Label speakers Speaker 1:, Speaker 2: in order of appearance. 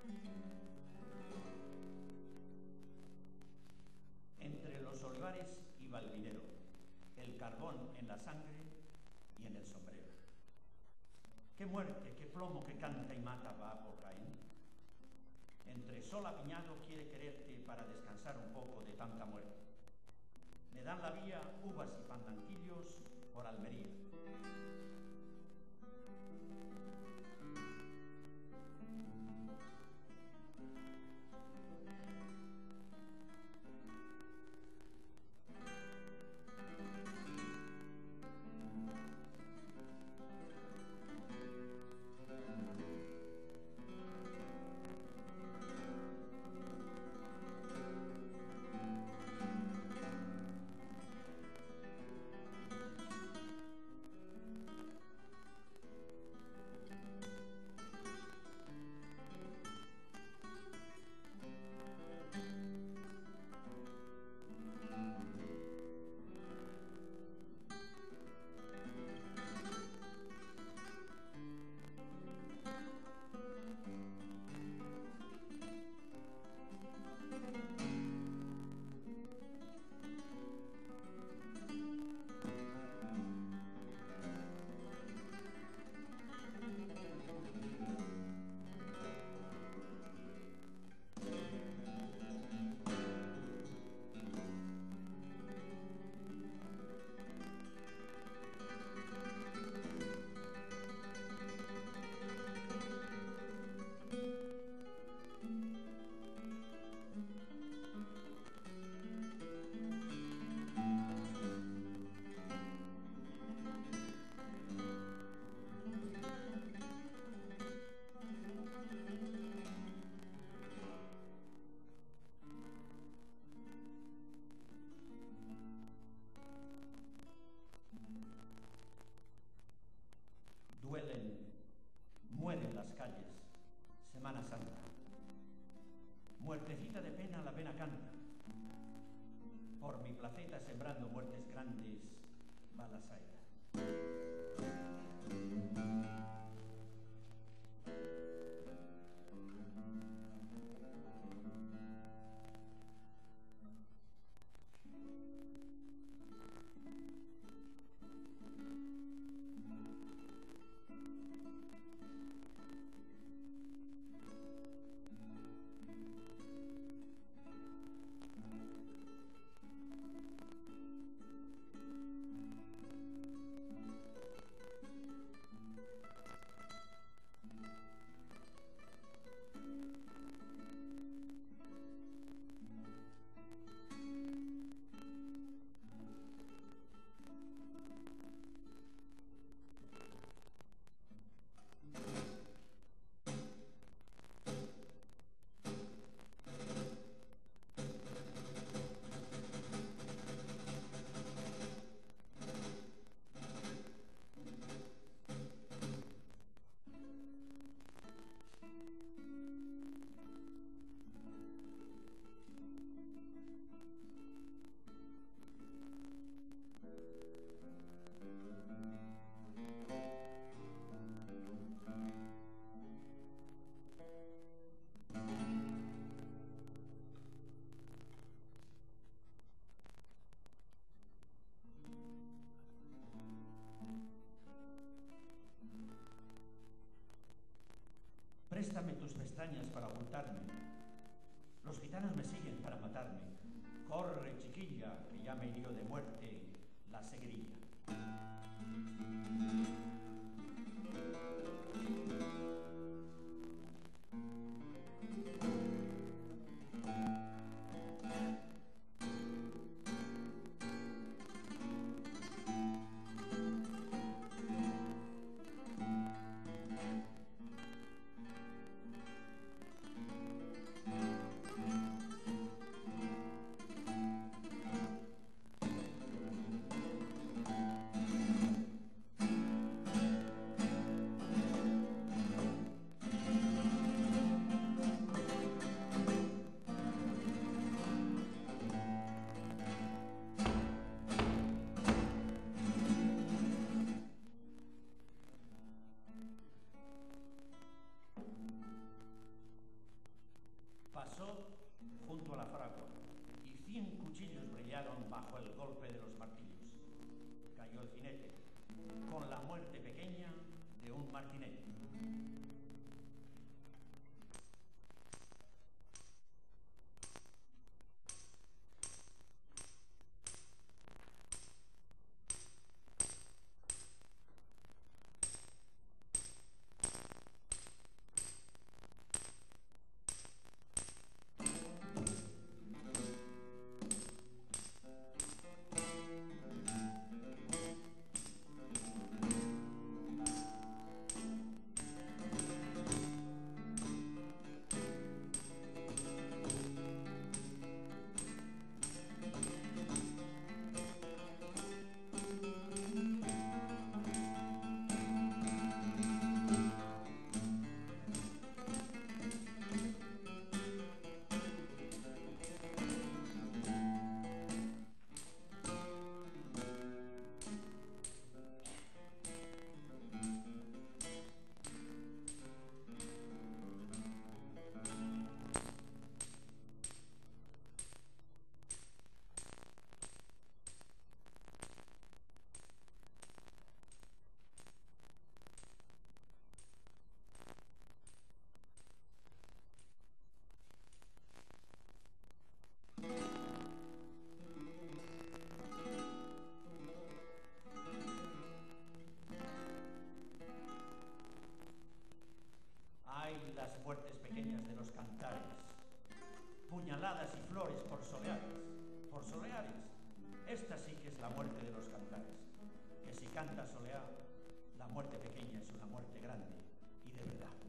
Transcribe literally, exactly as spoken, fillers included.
Speaker 1: Entre los olivares iba el minero, el carbón en la sangre y en el sombrero. Qué muerte, qué plomo que canta y mata va por Jaén. Entre sol apiñado quiere quererte para descansar un poco de tanta muerte. Me dan la vía uvas y pandanquillos por Almería. Duelen, mueren las calles, Semana Santa. Muertecita de pena la pena canta. Por mi placeta sembrando muertes grandes va la saeta. Préstame tus pestañas para ocultarme. Los gitanos me siguen para matarme. Corre, chiquilla, que ya me hirió de muerte la segrilla. la fragua y cien cuchillos brillaron bajo el golpe de los martillos. Cayó el jinete con la muerte pequeña de un martinete. Las muertes pequeñas de los cantares, puñaladas y flores por soleares, por soleares. Esta sí que es la muerte de los cantares, que si canta soleado, la muerte pequeña es una muerte grande y de verdad.